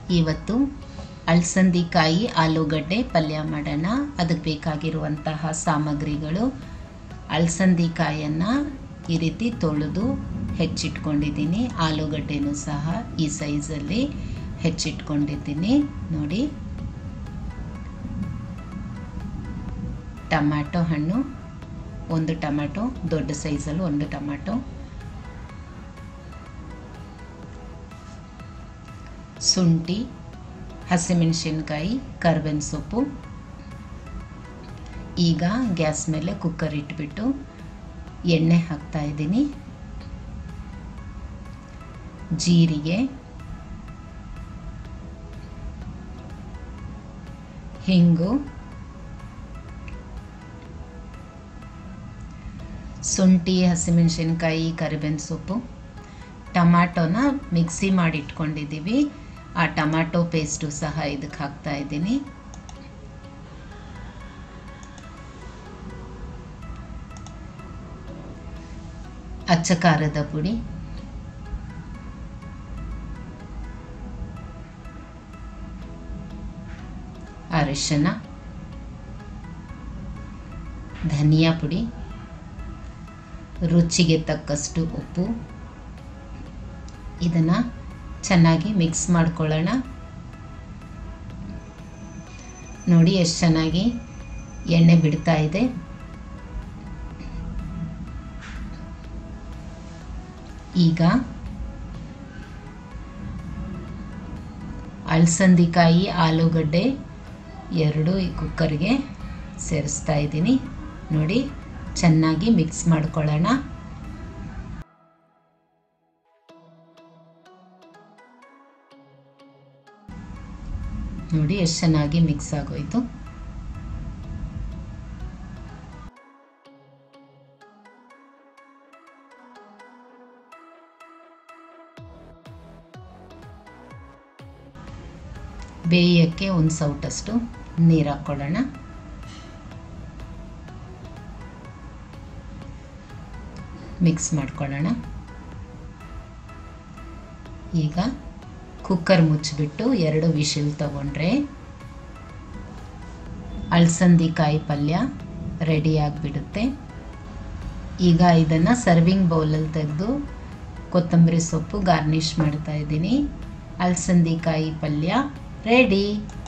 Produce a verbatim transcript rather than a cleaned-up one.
ಇವತ್ತು ಅಲಸಂದಿಕಾಯಿ ಆಲೂಗಡ್ಡೆ ಪಲ್ಯ ಮಾಡೋಣ. ಅದಕ್ಕೆ ಬೇಕಾಗಿರುವಂತಹ ಸಾಮಗ್ರಿಗಳು: ಅಲಸಂದಿಕಾಯನ್ನು ಈ ರೀತಿ ತೊಳೆದು ಹೆಚ್ಚಿಟ್ಕೊಂಡಿದ್ದೀನಿ. ಆಲೂಗಡ್ಡೆನೂ ಸಹ ಈ ಸೈಜಲ್ಲಿ ಹೆಚ್ಚಿಟ್ಕೊಂಡಿದ್ದೀನಿ ನೋಡಿ. ಟೊಮ್ಯಾಟೊ ಹಣ್ಣು ಒಂದು ಟೊಮ್ಯಾಟೊ, ದೊಡ್ಡ ಸೈಜಲ್ಲಿ ಒಂದು ಟೊಮ್ಯಾಟೊ, ಶುಂಠಿ, ಹಸಿಮೆಣಸಿನ್ಕಾಯಿ, ಕರ್ಬೇವಿನ ಸೊಪ್ಪು. ಈಗ ಗ್ಯಾಸ್ ಮೇಲೆ ಕುಕ್ಕರ್ ಇಟ್ಬಿಟ್ಟು ಎಣ್ಣೆ ಹಾಕ್ತಾ ಇದ್ದೀನಿ. ಜೀರಿಗೆ, ಹಿಂಗು, ಶುಂಠಿ, ಹಸಿಮೆಣಸಿನ್ಕಾಯಿ, ಕರಿಬೇವಿನ ಸೊಪ್ಪು, ಟೊಮ್ಯಾಟೊನ ಮಿಕ್ಸಿ ಮಾಡಿ ಇಟ್ಕೊಂಡಿದ್ದೀವಿ. ಆ ಟೊಮ್ಯಾಟೊ ಪೇಸ್ಟು ಸಹ ಇದಕ್ಕೆ ಹಾಕ್ತಾ ಇದ್ದೀನಿ. ಅಚ್ಚ ಖಾರದ ಪುಡಿ, ಅರಿಶಿನ, ಧನಿಯಾ ಪುಡಿ, ರುಚಿಗೆ ತಕ್ಕಷ್ಟು ಉಪ್ಪು. ಇದನ್ನು ಚೆನ್ನಾಗಿ ಮಿಕ್ಸ್ ಮಾಡ್ಕೊಳ್ಳೋಣ. ನೋಡಿ ಎಷ್ಟು ಚೆನ್ನಾಗಿ ಎಣ್ಣೆ ಬಿಡ್ತಾ ಇದೆ. ಈಗ ಅಲಸಂದಿಕಾಯಿ ಆಲೂಗಡ್ಡೆ ಎರಡು ಈ ಕುಕ್ಕರ್ಗೆ ಸೇರಿಸ್ತಾ ಇದ್ದೀನಿ. ನೋಡಿ ಚೆನ್ನಾಗಿ ಮಿಕ್ಸ್ ಮಾಡ್ಕೊಳ್ಳೋಣ. ನೋಡಿ ಎಷ್ಟು ಚೆನ್ನಾಗಿ ಮಿಕ್ಸ್ ಆಗೋಯ್ತು. ಬೇಯಕ್ಕೆ ಒಂದು ಸೌಟಷ್ಟು ನೀರು ಹಾಕ್ಕೊಳ್ಳೋಣ. ಮಿಕ್ಸ್ ಮಾಡ್ಕೊಳ್ಳೋಣ. ಈಗ ಕುಕ್ಕರ್ ಮುಚ್ಚಿಬಿಟ್ಟು ಎರಡು ವಿಶಿಲ್ ತಗೊಂಡ್ರೆ ಅಲಸಂದಿಕಾಯಿ ಪಲ್ಯ ರೆಡಿ ಆಗಿಬಿಡುತ್ತೆ. ಈಗ ಇದನ್ನು ಸರ್ವಿಂಗ್ ಬೌಲಲ್ಲಿ ತೆಗೆದು ಕೊತ್ತಂಬರಿ ಸೊಪ್ಪು ಗಾರ್ನಿಷ್ ಮಾಡ್ತಾ ಇದ್ದೀನಿ. ಅಲಸಂದಿಕಾಯಿ ಪಲ್ಯ ರೆಡಿ.